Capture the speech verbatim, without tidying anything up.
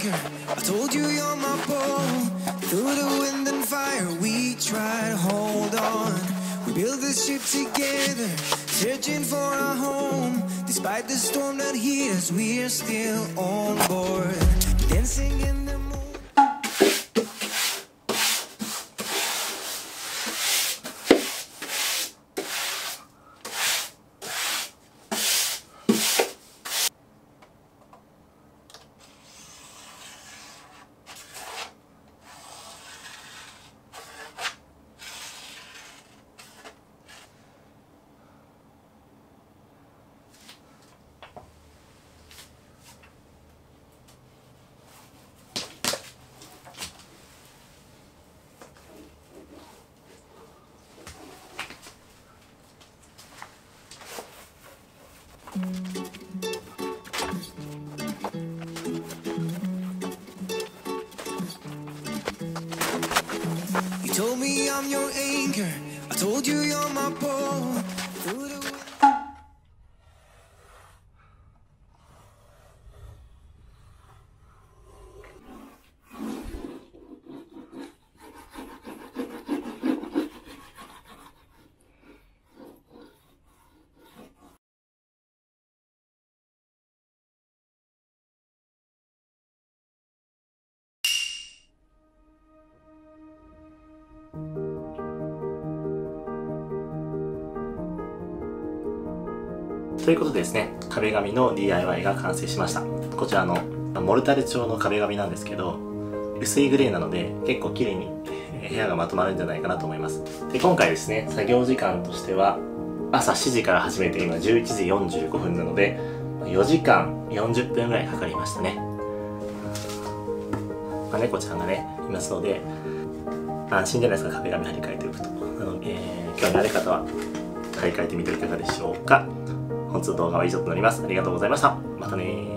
anchor. I told you you're my pole. Through the wind and fire, we tried to hold on. We built this ship together, searching for a home. Despite the storm that hit us, we're still on board, dancing in the moon. 'You told me I'm your anchor. I told you you're my pole. Through the wind. ということでですね、壁紙の ディーアイワイ が完成しました。こちらのモルタル調の壁紙なんですけど、薄いグレーなので結構綺麗に部屋がまとまるんじゃないかなと思います。で、今回ですね、作業時間としては朝しちじから始めて今じゅういちじよんじゅうごふんなのでよじかんよんじゅっぷんぐらいかかりましたね。まあ、猫ちゃんがねいますので安心じゃないですか、壁紙張り替えておくと。なので、えー、興味ある方は張り替えてみてはいかがでしょうか。本日の動画は以上となります。ありがとうございました。またねー。